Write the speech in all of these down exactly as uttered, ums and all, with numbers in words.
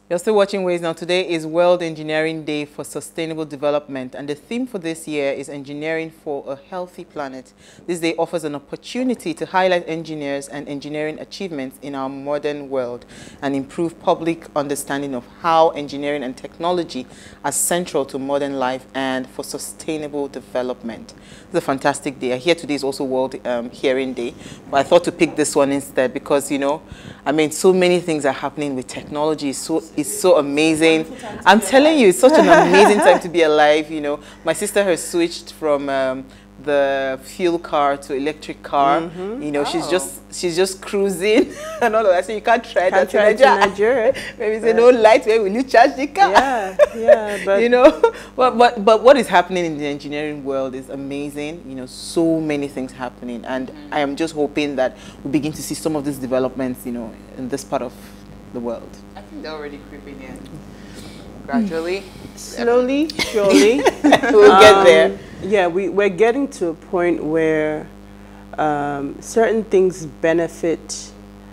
You're still watching Ways Now. Today is World Engineering Day for Sustainable Development, and the theme for this year is Engineering for a Healthy Planet. This day offers an opportunity to highlight engineers and engineering achievements in our modern world and improve public understanding of how engineering and technology are central to modern life and for sustainable development. It's a fantastic day. Here today is also World um, Hearing Day, but I thought to pick this one instead because, you know, I mean, so many things are happening with technology. It's so, it's so amazing. I'm telling you, it's such an amazing time to be alive. You know, my sister has switched from um, the fuel car to electric car. Mm-hmm. You know, oh. she's just she's just cruising and all of that. So you can't try can't that try in Nigeria. Nigeria. Maybe say no light. Where will you charge the car? Yeah, yeah. But you know, but but but what is happening in the engineering world is amazing. You know, so many things happening, and mm-hmm. I am just hoping that we begin to see some of these developments. You know, in this part of the world. I think they're already creeping in gradually, slowly, surely. We'll um, get there. Yeah, we, we're getting to a point where um, certain things benefit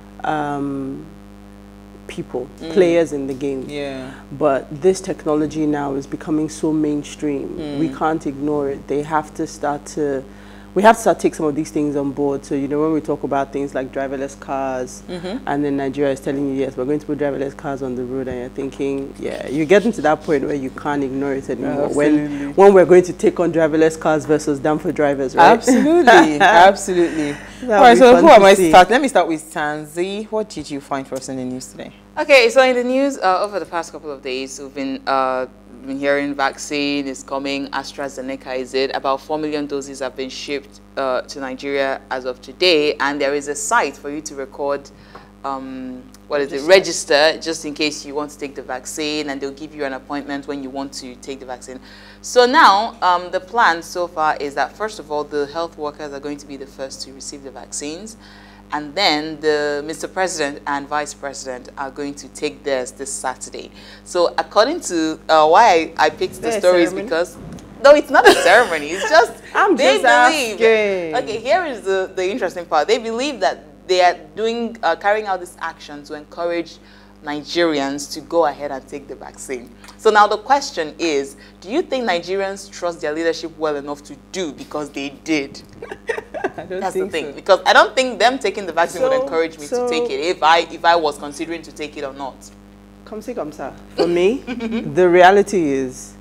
um, people, mm. players in the game. Yeah. But this technology now is becoming so mainstream. Mm. We can't ignore it. They have to start to, we have to start to take some of these things on board. So, you know, when we talk about things like driverless cars, mm-hmm. and then Nigeria is telling you, yes, we're going to put driverless cars on the road, and you're thinking, yeah, you're getting to that point where you can't ignore it anymore. When, when we're going to take on driverless cars versus Danfo drivers, right? Absolutely, absolutely. All right, so who am I start? Let me start with Tanzi. What did you find for us in the news today? Okay, so in the news, uh, over the past couple of days, we've been uh, been hearing vaccine is coming, AstraZeneca is it. About four million doses have been shipped uh, to Nigeria as of today, and there is a site for you to record, um, what is it, register, just in case you want to take the vaccine, and they'll give you an appointment when you want to take the vaccine. So now, um, the plan so far is that, first of all, the health workers are going to be the first to receive the vaccines. And then the Mister President and Vice President are going to take theirs this Saturday. So according to uh, why I, I picked the stories, because no, it's not a ceremony. It's just I'm they just believe. asking. Okay, here is the the interesting part. They believe that they are doing uh, carrying out this action to encourage Nigerians to go ahead and take the vaccine. So now the question is, do you think Nigerians trust their leadership well enough to do because they did? I don't That's think the thing, so. because I don't think them taking the vaccine so, would encourage me so to take it if I if I was considering to take it or not. Come see, come sir. For me, the reality is,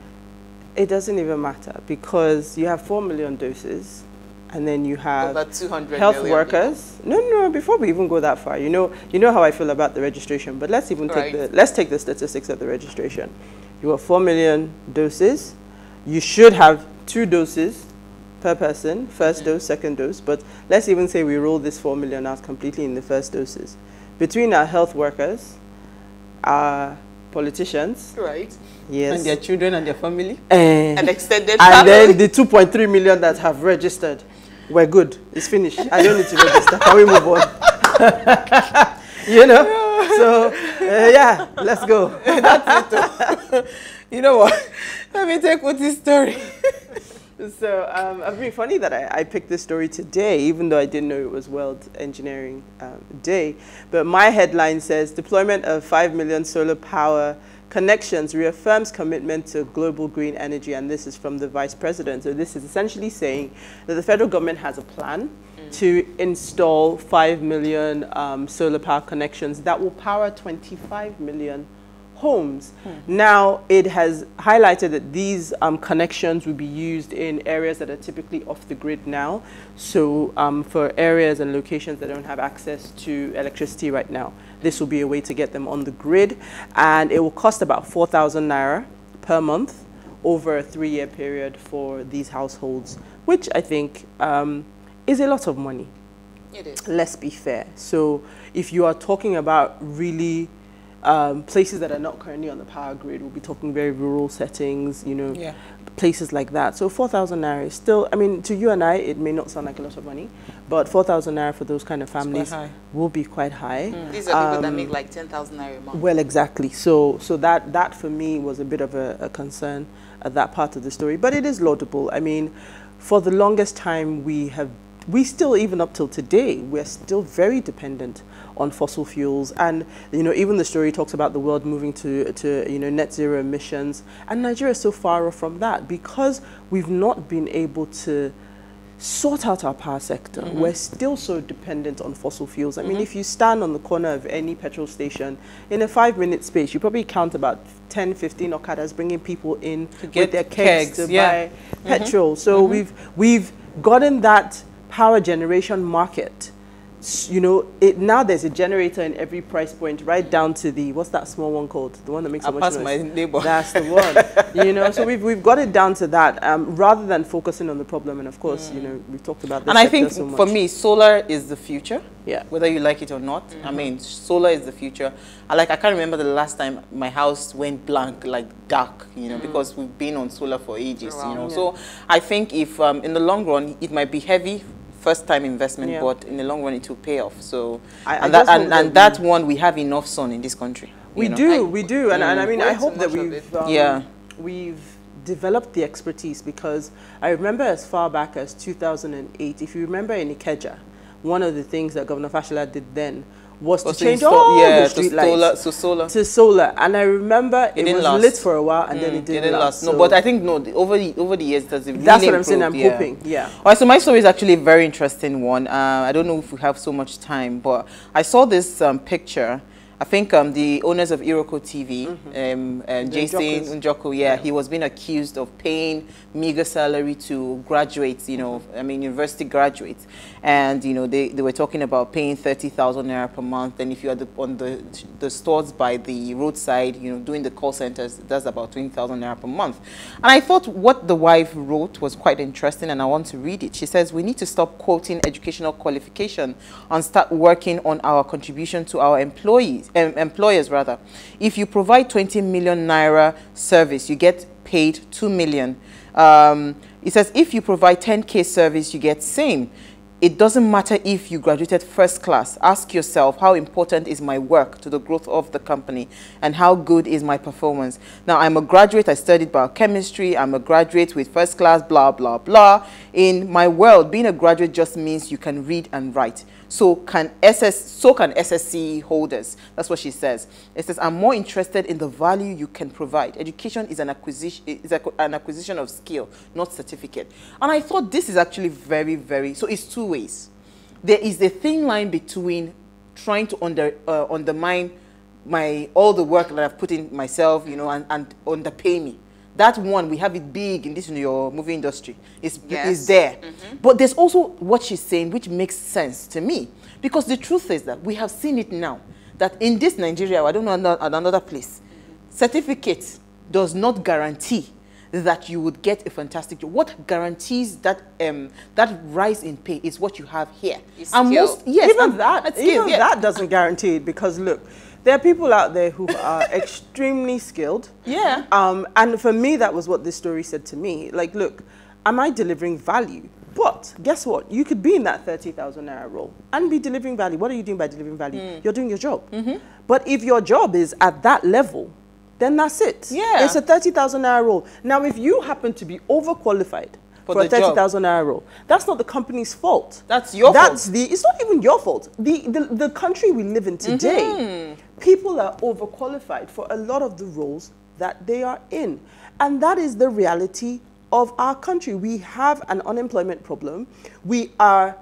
it doesn't even matter, because you have four million doses, and then you have over two hundred health million workers. People. No, no. Before we even go that far, you know, you know how I feel about the registration. But let's even right. take the let's take the statistics of the registration. You have four million doses. You should have two doses per person, first dose, second dose, but let's even say we roll this four million out completely in the first doses. Between our health workers, our politicians, right, yes, and their children and their family, and, and extended and family. then the two point three million that have registered, we're good. It's finished. I don't need to register. Can we move on? You know? So, uh, yeah, let's go. That's it. You know what? Let me take with this story. So, um, I mean, funny that I, I picked this story today, even though I didn't know it was World Engineering um, Day. But my headline says, deployment of five million solar power connections reaffirms commitment to global green energy. And this is from the Vice President. So this is essentially saying that the federal government has a plan mm. to install five million um, solar power connections that will power twenty-five million homes. Hmm. Now, it has highlighted that these um, connections will be used in areas that are typically off the grid now. So um, for areas and locations that don't have access to electricity right now, this will be a way to get them on the grid. And it will cost about four thousand naira per month over a three-year period for these households, which I think um, is a lot of money. It is. Let's be fair. So if you are talking about really Um, places that are not currently on the power grid, we'll be talking very rural settings, you know, yeah. places like that. So four thousand naira is still, I mean, to you and I, it may not sound like a lot of money, but four thousand naira for those kind of families will be quite high. Mm. These are people um, that make like ten thousand naira a month. Well, exactly. So, so that, that for me was a bit of a, a concern at that part of the story, but it is laudable. I mean, for the longest time, we have we still, even up till today, we're still very dependent on fossil fuels. And, you know, even the story talks about the world moving to, to you know, net zero emissions. And Nigeria is so far off from that because we've not been able to sort out our power sector. Mm-hmm. We're still so dependent on fossil fuels. I mm-hmm. mean, if you stand on the corner of any petrol station, in a five-minute space, you probably count about ten, fifteen Okadas bringing people in to with their kegs, kegs to yeah. buy mm-hmm. petrol. So mm-hmm. we've, we've gotten that power generation market. You know, it, now there's a generator in every price point, right down to the, what's that small one called? The one that makes so much noise. My neighbor. That's the one. You know, so we've, we've got it down to that, um, rather than focusing on the problem. And of course, mm. you know, we've talked about this. And I think so for me, solar is the future. Yeah. Whether you like it or not. Mm-hmm. I mean, solar is the future. I, like, I can't remember the last time my house went blank, like dark, you know, mm. because we've been on solar for ages, oh, wow. you know. Yeah. So I think if um, in the long run, it might be heavy, first time investment, yeah. but in the long run it will pay off. So I, and, I that, and, and that one, we have enough sun in this country. We know? do, I, we do, and, mm, and I mean, I hope that we've um, yeah. we've developed the expertise, because I remember as far back as two thousand eight, if you remember in Ikeja, one of the things that Governor Fashola did then was to change all yeah, the street to lights solar, so solar. to solar, and I remember it, it was last. lit for a while, and mm, then it didn't, it didn't last. last. So no, but I think no, the, over the over the years, does it really that's what I'm improved, saying. I'm yeah. hoping, yeah. All right, so my story is actually a very interesting one. Uh, I don't know if we have so much time, but I saw this um, picture. I think um, the owners of Iroko T V, mm-hmm. um, uh, Jason Njoku, yeah, yeah, he was being accused of paying meager salary to graduates, you know, I mean, university graduates. And, you know, they, they were talking about paying thirty thousand naira per month. And if you are the, on the, the stores by the roadside, you know, doing the call centers, that's about twenty thousand naira per month. And I thought what the wife wrote was quite interesting, and I want to read it. She says, we need to stop quoting educational qualification and start working on our contribution to our employees. Um, employers rather. If you provide twenty million naira service, you get paid two million. Um, it says if you provide ten K service, you get same. It doesn't matter if you graduated first class. Ask yourself, how important is my work to the growth of the company, and how good is my performance? Now, I'm a graduate. I studied biochemistry. I'm a graduate with first class, blah, blah, blah. In my world, being a graduate just means you can read and write. So can S S, so can S S C holders. That's what she says. It says, I'm more interested in the value you can provide. Education is an acquisition, is a, an acquisition of skill, not certificate. And I thought this is actually very, very, so it's two ways. There is a thin line between trying to under, uh, undermine my, all the work that I've put in myself, you know, and, and underpay me. That one, we have it big in this in your movie industry. It's, yes. it's there. Mm-hmm. But there's also what she's saying, which makes sense to me. Because the truth is that we have seen it now, that in this Nigeria, I don't know at another place, mm-hmm. certificate does not guarantee that you would get a fantastic job. What guarantees that um, that rise in pay is what you have here. It's and most, yes, even and that, even yeah. that doesn't guarantee it, because look, there are people out there who are extremely skilled. Yeah. Um, and for me, that was what this story said to me. Like, look, am I delivering value? But guess what? You could be in that thirty thousand naira role and be delivering value. What are you doing by delivering value? Mm. You're doing your job. Mm-hmm. But if your job is at that level, then that's it. Yeah. It's a thirty thousand naira role. Now, if you happen to be overqualified for, for a thirty thousand naira role, that's not the company's fault. That's your that's fault. The, it's not even your fault. The, the, the country we live in today, mm-hmm. people are overqualified for a lot of the roles that they are in. And that is the reality of our country. We have an unemployment problem. We are,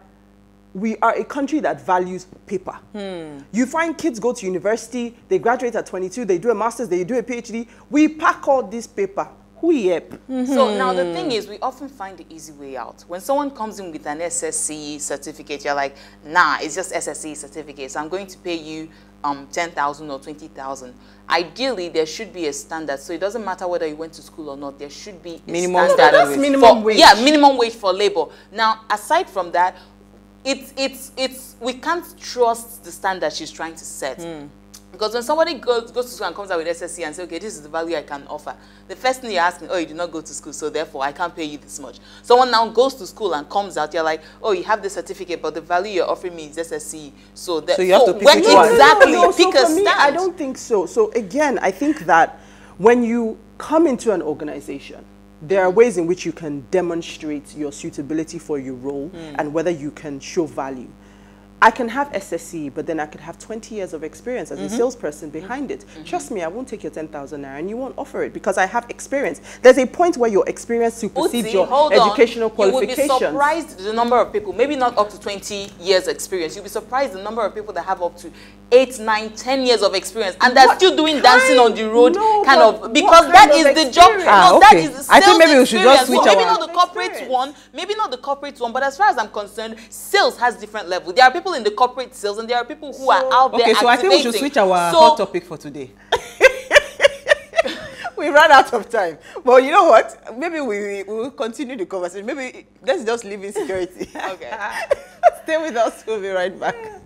we are a country that values paper. Hmm. You find kids go to university, they graduate at twenty-two, they do a master's, they do a PhD. We pack all this paper. Yep. Mm-hmm. So now the thing is, we often find the easy way out. When someone comes in with an S S C certificate, you're like, nah, it's just S S C certificate, so I'm going to pay you um, ten thousand or twenty thousand. Ideally, there should be a standard. So it doesn't matter whether you went to school or not, there should be a minimum standard. No, that's minimum for, wage. Yeah, minimum wage for labor. Now, aside from that, it's, it's, it's, we can't trust the standard she's trying to set. Mm. Because when somebody goes, goes to school and comes out with S S C and says, okay, this is the value I can offer, the first thing you're asking, oh, you did not go to school, so therefore I can't pay you this much. Someone now goes to school and comes out, you're like, oh, you have the certificate, but the value you're offering me is S S C. So, that, so you have so to pick when which one. exactly no, no, no. pick so a for me, stand. I don't think so. So again, I think that when you come into an organization, there are ways in which you can demonstrate your suitability for your role Mm. and whether you can show value. I can have S S C, but then I could have twenty years of experience as Mm-hmm. a salesperson behind it. Mm-hmm. Trust me, I won't take your ten thousand naira and you won't offer it because I have experience. There's a point where your experience supersedes Uti, your hold educational on. qualifications. You will be surprised the number of people, maybe not up to twenty years experience, you'll be surprised the number of people that have up to eight, nine, ten years of experience and they're What still doing kind? dancing on the road, No, kind but of, because what that kind is of the job. experience? Ah, no, that okay. is the I think sales maybe we should just experience. switch So maybe our- not the corporate Experience. one, maybe not the corporate one, but as far as I'm concerned, sales has different levels. There are people in the corporate sales and there are people who are out there Okay, so I think we should activating. switch our So- hot topic for today. We ran out of time. But you know what? Maybe we, we will continue the conversation. Maybe let's just leave insecurity. Okay. Stay with us. We'll be right back.